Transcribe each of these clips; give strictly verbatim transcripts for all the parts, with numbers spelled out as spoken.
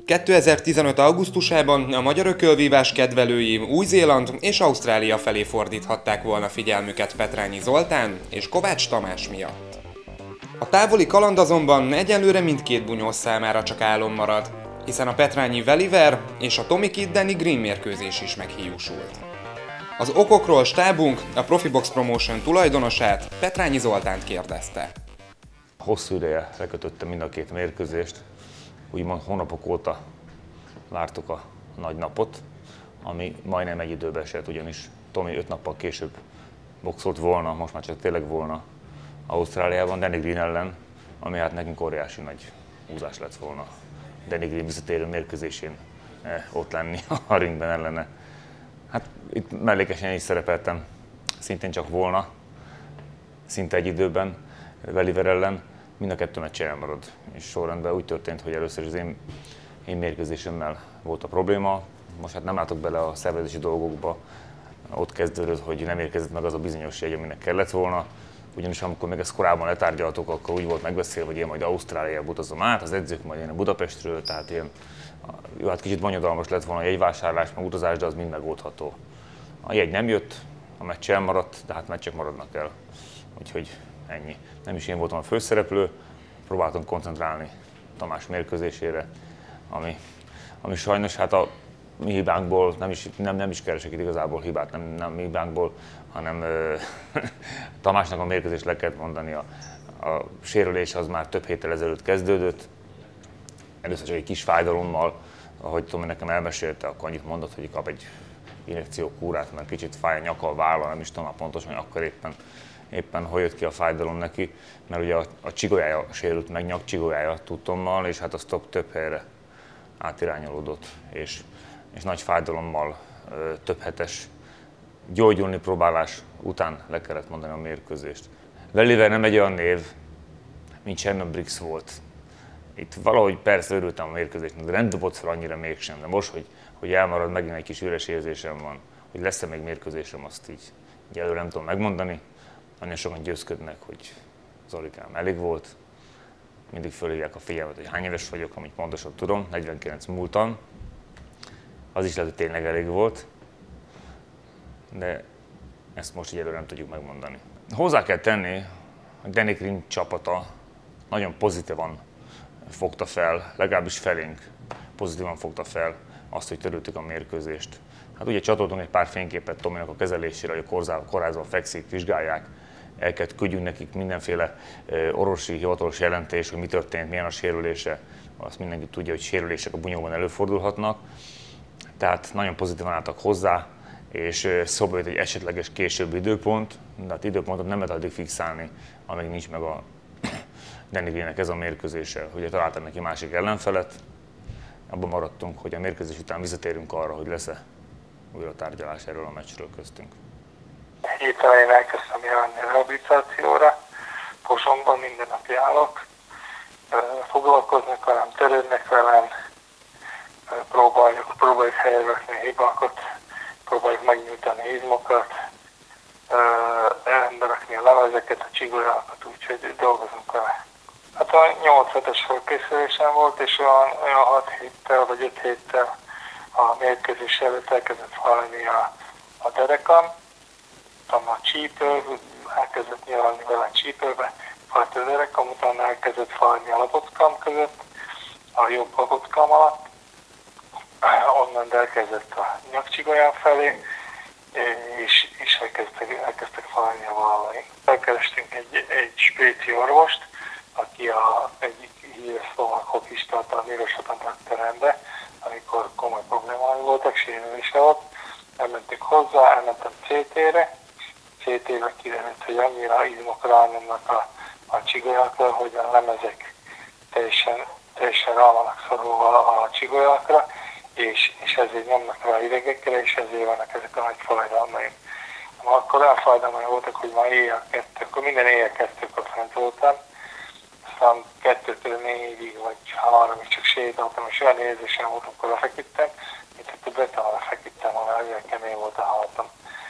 kétezer-tizenöt. augusztusában a magyar ökölvívás kedvelői Új-Zéland és Ausztrália felé fordíthatták volna figyelmüket Petrányi Zoltán és Kovács Tamás miatt. A távoli kaland azonban egyelőre mindkét bunyós számára csak álom marad, hiszen a Petrányi Veliver és a Tommy Kid Danny Green mérkőzés is meghiúsult. Az okokról stábunk a Profibox Promotion tulajdonosát, Petrányi Zoltánt kérdezte. Hosszú ideje lekötöttem mind a két mérkőzést, úgymond hónapok óta vártuk a nagy napot, ami majdnem egy időbe esett, ugyanis Tomi öt nappal később boxolt volna, most már csak tényleg volna Ausztráliában, Danny Green ellen, ami hát nekünk óriási nagy húzás lett volna Danny Green visszatérő mérkőzésén ott lenni a ringben ellene. Hát itt mellékesen is szerepeltem, szintén csak volna, szinte egy időben Veliver ellen, mind a kettő meccs elmarad. És sorrendben úgy történt, hogy először is az én, én mérkőzésemmel volt a probléma. Most hát nem látok bele a szervezési dolgokba, ott kezdődött, hogy nem érkezett meg az a bizonyos jegy, aminek kellett volna. Ugyanis amikor meg ezt korábban letárgyaltuk, akkor úgy volt megbeszélve, hogy én majd Ausztráliába utazom át, az edzők majd én a Budapestről, tehát ilyen, jó, hát kicsit bonyodalmas lett volna a jegyvásárlás, meg utazás, de az mind megoldható. A jegy nem jött, a meccs elmaradt, de hát meccsek maradnak el, úgyhogy ennyi. Nem is én voltam a főszereplő, próbáltam koncentrálni Tamás mérkőzésére, ami, ami sajnos hát a mi hibánkból, nem is, nem, nem is keresek itt igazából hibát, nem, nem mi hibánkból, hanem ö, Tamásnak a mérkőzést le kellett mondani. A, a sérülés az már több héttel ezelőtt kezdődött, először csak egy kis fájdalommal, ahogy Tomi nekem elmesélte, akkor annyit mondott, hogy kap egy injekciókúrát, mert kicsit fáj a nyaka, a válla, nem is tudom pontosan, hogy akkor éppen éppen hogy jött ki a fájdalom neki, mert ugye a, a csigolyája sérült meg, nyakcsigolyája tudtommal, és hát az több, több helyre átirányolódott, és, és nagy fájdalommal ö, több hetes gyógyulni próbálás után le kellett mondani a mérkőzést. Veliver nem egy olyan név, mint Shannon Briggs volt. Itt valahogy persze örültem a mérkőzésnek, de nem dobott fel annyira mégsem, de most, hogy, hogy elmarad, megint egy kis üres érzésem van, hogy lesz-e még mérkőzésem, azt így, így előre nem tudom megmondani. Nagyon sokan győzködnek, hogy Zolikám elég volt. Mindig fölhívják a figyelmet, hogy hány éves vagyok, amit pontosan tudom, negyvenkilenc múltam. Az is lehet, hogy tényleg elég volt, de ezt most így előre nem tudjuk megmondani. Hozzá kell tenni, hogy Danny Green csapata nagyon pozitívan fogta fel, legalábbis felénk pozitívan fogta fel azt, hogy töröltük a mérkőzést. Hát ugye csatoltunk egy pár fényképet Tominak a kezelésére, hogy a kórházban fekszik, vizsgálják. El kell küldjünk nekik mindenféle orvosi hivatalos jelentés, hogy mi történt, milyen a sérülése. Azt mindenki tudja, hogy sérülések a bunyóban előfordulhatnak. Tehát nagyon pozitívan álltak hozzá, és szóba jött egy esetleges későbbi időpont, de hát időpontot nem lehet addig fixálni, amíg nincs meg a Danny Greennek ez a mérkőzése. Ugye találtam neki másik ellenfelet, abban maradtunk, hogy a mérkőzés után visszatérünk arra, hogy lesz-e újra tárgyalás erről a meccsről köztünk. Hét elején elkezdtem járni a rehabilitációra, Pozsonyban minden nap járok, foglalkoznak velem, törődnek velem, próbáljuk, próbáljuk helyre rakni a hibákat, próbáljuk megnyújtani a izmokat, rendbe rakni a lemezeket, a csigolyákat, úgyhogy dolgozunk vele. Hát a nyolc hetes felkészülésem volt, és olyan, olyan hat héttel vagy öt héttel a mérkőzés előtt elkezdett fájni a, a derekam. A csípő, elkezdett nyaralni vele a csípőbe, fájt a derekam, utána elkezdett fájni a labockám között, a jobb labockám alatt. Onnan elkezdett a nyakcsigolyám felé, és, és elkezdtek, elkezdtek fájni a vállaim. Elkerestünk egy, egy spéci orvost, aki a, egyik híres szlovák hokistát a Miroslav terembe, amikor komoly problémái voltak, sérülése volt. Elmentünk hozzá, elmentem cé té-re, cé té-re kiderült, hogy annyira izmok rányomnak a, a csigolyákra, hogy a lemezek teljesen, teljesen rá vannak szorulva a csigolyákra, és, és ezért nyomnak rá idegekre, és ezért vannak ezek a nagy fájdalmaim. Akkor olyan fájdalmaim voltak, hogy már éjjel kettő, akkor minden éjjel kettőkor fent voltam, aztán kettőtől négyig vagy háromig csak sétáltam, és olyan érzésem volt, amikor lefeküdtem, mint hogy betonra feküdtem, ahol olyan kemény volt a hátam.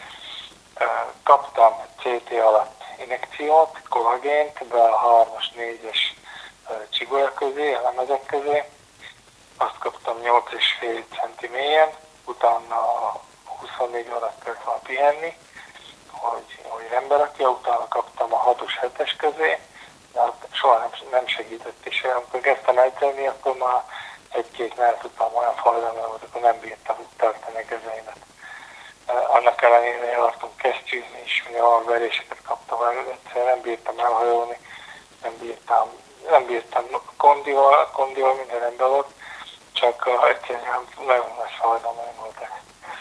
Kaptam cé té alatt injekciót, kollagént, be a hármas, négyes csigolya közé, a lemezek közé, azt kaptam nyolc és fél centi mélyen, utána huszonnégy órát kellett volna pihenni, hogy, hogy rendbe rakja, utána kaptam a hatos hetes közé, de hát soha nem, nem segített, és amikor kezdtem edzeni, akkor már egy-két mellett tudtam olyan fajlani, hogy akkor nem bírtam tartani a kezeimet. Annak ellenére jártunk kesztyűzni is, a veréseket kaptam, egyszerűen nem bírtam elhajolni, nem bírtam, nem bírtam kondival, kondival minden rendben volt, csak egyszerűen nagyon nagy fájdalmaim voltak.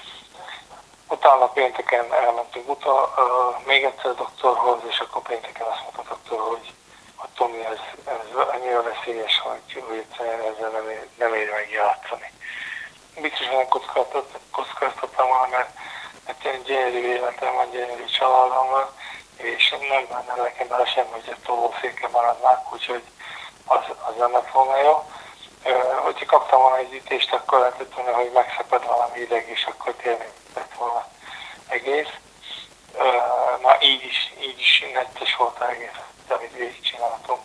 Utána pénteken elmentünk utol, uh, még egyszer a doktorhoz, és akkor pénteken azt mondta a doktor, hogy a Tomi ez, ez annyira veszélyes, hogy, hogy egyszerűen ezzel nem ér, nem ér meg játszani. Biztos, hogy nem kockáztattam volna, mert egyszerűen gyönyörű életem van, gyönyörű családom van, és nem menne nekem bele semmi, hogy a tolószéken maradnák, úgyhogy az, az nem lett volna jó. Uh, hogyha kaptam volna egy ütést, akkor lehetett volna, hogy megszakad valami ideg, és akkor tényleg lett volna egész. Uh, na így is, így is nettes volt egész, amit végigcsináltunk.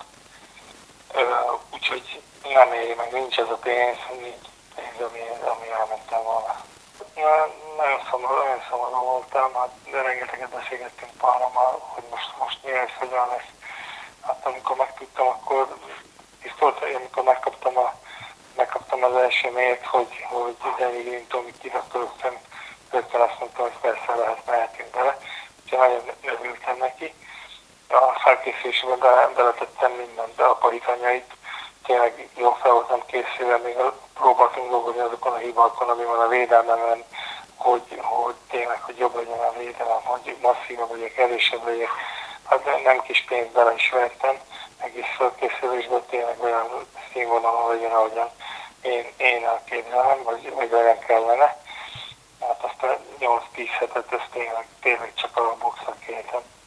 Uh, úgyhogy nem éri meg, nincs ez a pénz, nincs pénz, ami, ami elmentem volna. Na, nagyon szomorú, nagyon szomorú voltam, hát rengeteget beszélgettünk párommal, hogy most, most mi lesz, hogyan lesz. Hát amikor megtudtam, akkor biztos, amikor megkaptam, a, megkaptam az első mailt, hogy, hogy Danny Green Tomit kiraktam, rögtön azt mondtam, hogy persze lehet, mehetünk bele. Úgyhogy nagyon örültem neki. A felkészülésben be, beletettem mindent, be a paritanyait. Tényleg jól fel voltam készülve, még próbáltunk dolgozni azokon a hibákon, ami van a védelmemen, hogy, hogy tényleg, hogy jobb legyen a védelem, hogy masszívabb vagyok, erősebb vagyok. Hát nem kis pénzt bele is vertem, egész felkészülésben tényleg olyan színvonalon legyen, ahogyan én, én elképzelem, vagy, vagy olyan kellene. Hát azt a nyolc-tíz hetet, ez tényleg, tényleg csak a boxra kértem.